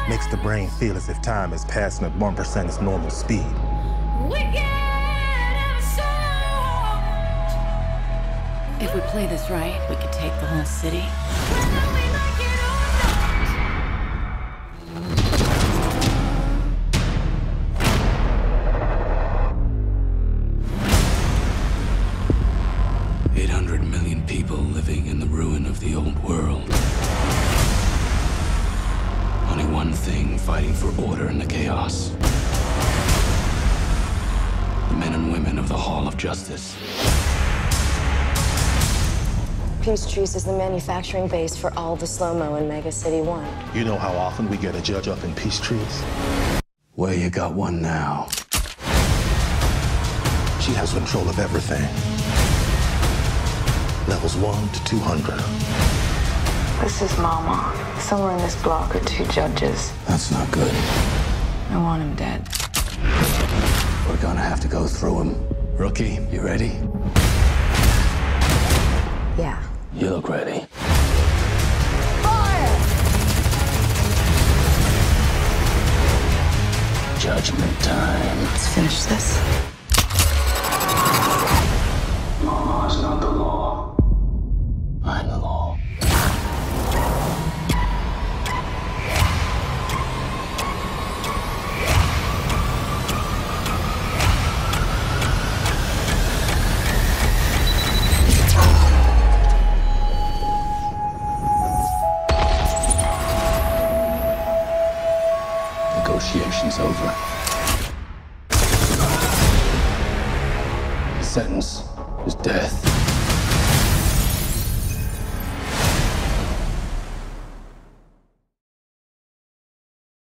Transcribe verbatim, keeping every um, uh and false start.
Makes the brain feel as if time is passing at one percent its normal speed. If we play this right, we could take the whole city. eight hundred million people living in the ruin of the old world. Only one thing fighting for order in the chaos. The men and women of the Hall of Justice. Peachtree's is the manufacturing base for all the S L O-M O in Mega City one. You know how often we get a judge up in Peachtree's? Well, you got one now. She has control of everything. Levels one to two hundred. This is Mama. Somewhere in this block are two judges. That's not good. I want him dead. We're gonna have to go through him. Rookie, you ready? Yeah. You look ready. Fire! Judgment time. Let's finish this. Mama is not the law. I'm the law. Negotiations over. The sentence is death.